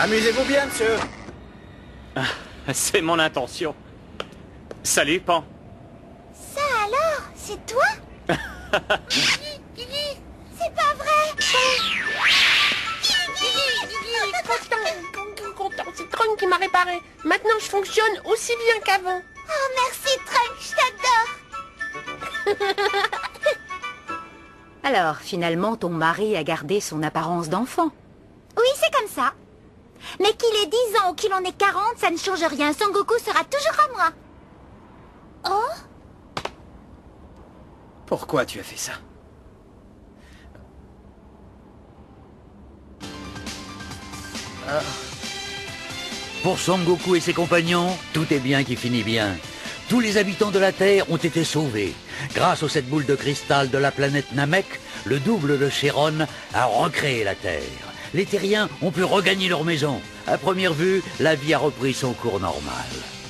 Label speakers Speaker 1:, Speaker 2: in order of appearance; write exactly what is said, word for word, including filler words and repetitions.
Speaker 1: Amusez-vous bien, monsieur.
Speaker 2: Ah, c'est mon intention. Salut, Pan.
Speaker 3: Ça alors? C'est toi? C'est pas vrai!
Speaker 4: Content, content, c'est Trunk qui m'a réparé. Maintenant je fonctionne aussi bien qu'avant.
Speaker 3: Oh merci Trunk, je t'adore!
Speaker 5: Alors, finalement, ton mari a gardé son apparence d'enfant.
Speaker 3: Oui, c'est comme ça. Mais qu'il ait dix ans ou qu'il en ait quarante, ça ne change rien. Son Goku sera toujours à moi. Oh?
Speaker 1: Pourquoi tu as fait ça?
Speaker 6: Ah. Pour Son Goku et ses compagnons, tout est bien qui finit bien. Tous les habitants de la Terre ont été sauvés. Grâce aux sept boules de cristal de la planète Namek, le double de Chéron a recréé la Terre. Les terriens ont pu regagner leur maison. À première vue, la vie a repris son cours normal.